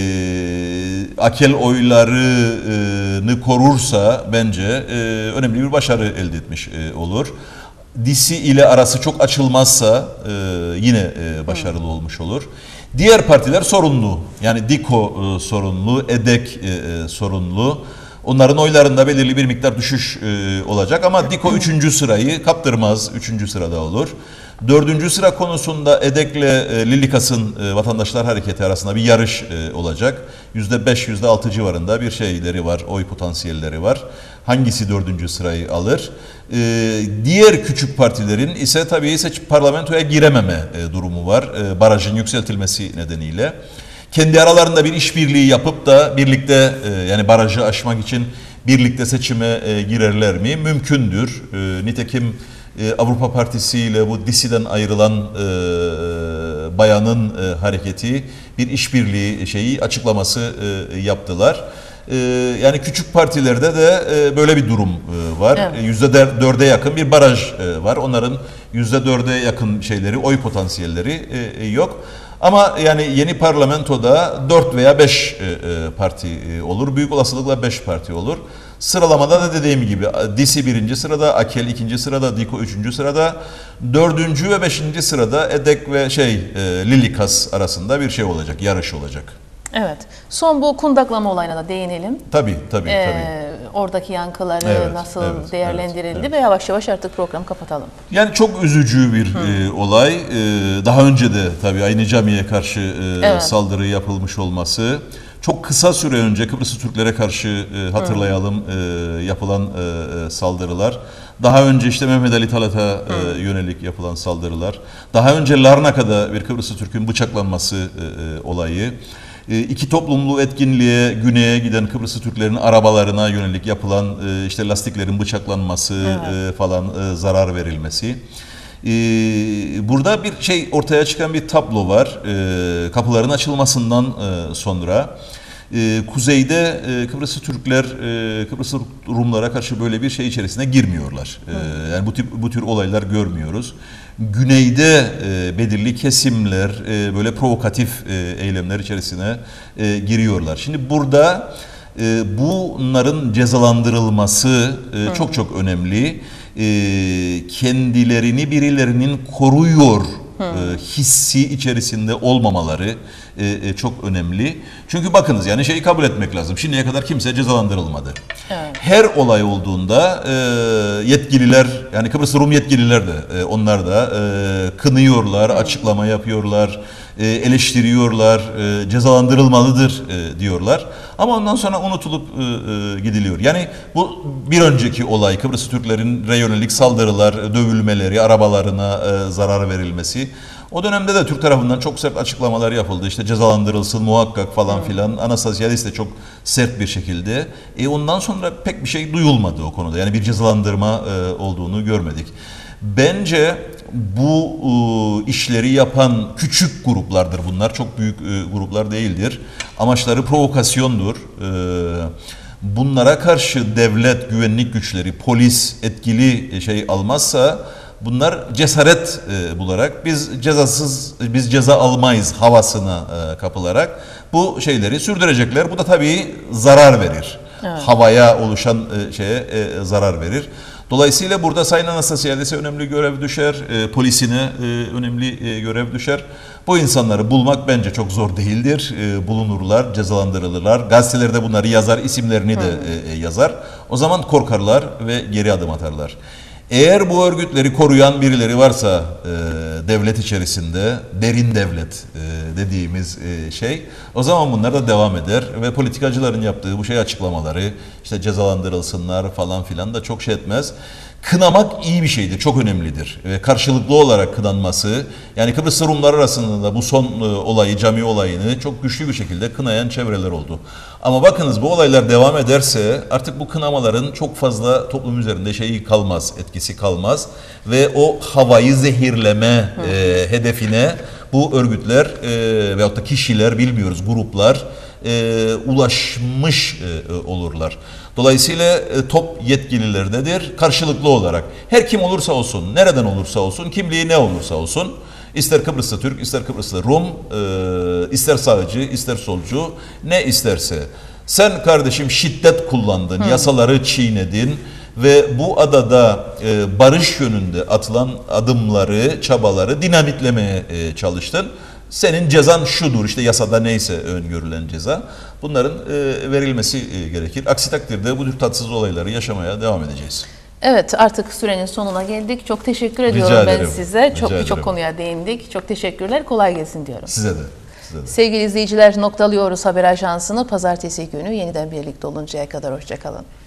Akel oylarını korursa bence e, önemli bir başarı elde etmiş e, olur. D C ile arası çok açılmazsa e, yine e, başarılı hmm. olmuş olur. Diğer partiler sorunlu. Yani Diko e, sorunlu, Edek e, e, sorunlu. Onların oylarında belirli bir miktar düşüş e, olacak ama Diko üçüncü sırayı kaptırmaz, üçüncü sırada olur. Dördüncü sıra konusunda Edek'le e, Lilikas'ın e, Vatandaşlar Hareketi arasında bir yarış e, olacak. Yüzde beş, yüzde altı civarında bir şeyleri var, oy potansiyelleri var. Hangisi dördüncü sırayı alır? E, diğer küçük partilerin ise tabii seç parlamentoya girememe e, durumu var. E, barajın yükseltilmesi nedeniyle. Kendi aralarında bir işbirliği yapıp da birlikte e, yani barajı aşmak için birlikte seçime e, girerler mi? Mümkündür. E, nitekim e, Avrupa Partisi ile bu D C'den ayrılan e, bayanın e, hareketi bir işbirliği şeyi açıklaması e, yaptılar. E, yani küçük partilerde de e, böyle bir durum e, var. Evet. Yüzde dörde yakın bir baraj e, var. Onların yüzde dörde yakın şeyleri, oy potansiyelleri e, yok. Ama yani yeni parlamentoda dört veya beş parti olur. Büyük olasılıkla beş parti olur. Sıralamada da dediğim gibi D C birinci sırada, Akel ikinci sırada, Diko üçüncü sırada, dördüncü ve beşinci sırada Edek ve şey Lilikas arasında bir şey olacak, yarış olacak. Evet. Son bu kundaklama olayına da değinelim. Tabii, tabii, ee, tabii. Oradaki yankıları evet, nasıl evet, değerlendirildi evet, evet. ve yavaş yavaş artık programı kapatalım. Yani çok üzücü bir e, olay. E, daha önce de tabii aynı camiye karşı e, evet. saldırı yapılmış olması. Çok kısa süre önce Kıbrıslı Türklere karşı e, hatırlayalım e, yapılan e, saldırılar. Daha önce işte Mehmet Ali Talat'a e, yönelik yapılan saldırılar. Daha önce Larnaka'da bir Kıbrıslı Türk'ün bıçaklanması e, olayı. İki toplumlu etkinliğe, güneye giden Kıbrıslı Türklerin arabalarına yönelik yapılan işte lastiklerin bıçaklanması evet. falan zarar verilmesi. Burada bir şey ortaya çıkan bir tablo var. Kapıların açılmasından sonra Ee, kuzeyde e, Kıbrıslı Türkler e, Kıbrıslı Rumlara karşı böyle bir şey içerisine girmiyorlar. E, yani bu tür bu tür olaylar görmüyoruz. Güneyde e, belirli kesimler e, böyle provokatif e, eylemler içerisine e, giriyorlar. Şimdi burada e, bunların cezalandırılması e, çok çok önemli. E, kendilerini birilerinin koruyor e, hissi içerisinde olmamaları e, e, çok önemli. Çünkü bakınız, yani şeyi kabul etmek lazım. Şimdiye kadar kimse cezalandırılmadı. Evet. Her olay olduğunda e, yetkililer, yani Kıbrıs Rum yetkililer de e, onlar da e, kınıyorlar, evet. açıklama yapıyorlar, e, eleştiriyorlar, e, cezalandırılmalıdır e, diyorlar. Ama ondan sonra unutulup e, e, gidiliyor. Yani bu bir önceki olay, Kıbrıs Türklerin yönelik saldırılar, dövülmeleri, arabalarına e, zarar verilmesi. O dönemde de Türk tarafından çok sert açıklamalar yapıldı. İşte cezalandırılsın muhakkak falan hmm. filan. Anastasiadis de çok sert bir şekilde. E ondan sonra pek bir şey duyulmadı o konuda. Yani bir cezalandırma e, olduğunu görmedik. Bence bu e, işleri yapan küçük gruplardır bunlar. Çok büyük e, gruplar değildir. Amaçları provokasyondur. E, bunlara karşı devlet, güvenlik güçleri, polis etkili şey almazsa bunlar cesaret e, bularak biz cezasız, biz ceza almayız havasına e, kapılarak bu şeyleri sürdürecekler. Bu da tabii zarar verir. Evet. Havaya oluşan e, şeye e, zarar verir. Dolayısıyla burada Sayın Anastasiadis'e önemli görev düşer, e, polisine e, önemli e, görev düşer. Bu insanları bulmak bence çok zor değildir. E, bulunurlar, cezalandırılırlar. Gazetelerde bunları yazar, isimlerini de e, yazar. O zaman korkarlar ve geri adım atarlar. Eğer bu örgütleri koruyan birileri varsa e, devlet içerisinde, derin devlet e, dediğimiz e, şey, o zaman bunlar da devam eder ve politikacıların yaptığı bu şey açıklamaları, işte cezalandırılsınlar falan filan da çok şey etmez. Kınamak iyi bir şeydir, çok önemlidir ve karşılıklı olarak kınanması, yani Kıbrıs Rumlar arasında da bu son e, olayı, cami olayını çok güçlü bir şekilde kınayan çevreler oldu. Ama bakınız, bu olaylar devam ederse artık bu kınamaların çok fazla toplum üzerinde şeyi kalmaz, etkisi kalmaz ve o havayı zehirleme e, hedefine bu örgütler e, veyahut da kişiler, bilmiyoruz, gruplar e, ulaşmış e, olurlar. Dolayısıyla e, top yetkililerdedir, karşılıklı olarak. Her kim olursa olsun, nereden olursa olsun, kimliği ne olursa olsun, ister Kıbrıslı Türk, ister Kıbrıslı Rum, e, ister sağcı, ister solcu, ne isterse. Sen kardeşim şiddet kullandın, Hı. yasaları çiğnedin ve bu adada e, barış yönünde atılan adımları, çabaları dinamitlemeye e, çalıştın. Senin cezan şudur, işte yasada neyse öngörülen ceza, bunların e, verilmesi e, gerekir. Aksi takdirde bu tür tatsız olayları yaşamaya devam edeceğiz. Evet, artık sürenin sonuna geldik. Çok teşekkür ediyorum Rica ben ederim. size. Rica Çok birçok ederim. konuya değindik. Çok teşekkürler. Kolay gelsin diyorum. Size de. Size de. Sevgili izleyiciler, noktalıyoruz haber ajansını. Pazartesi günü yeniden birlikte oluncaya kadar hoşça kalın.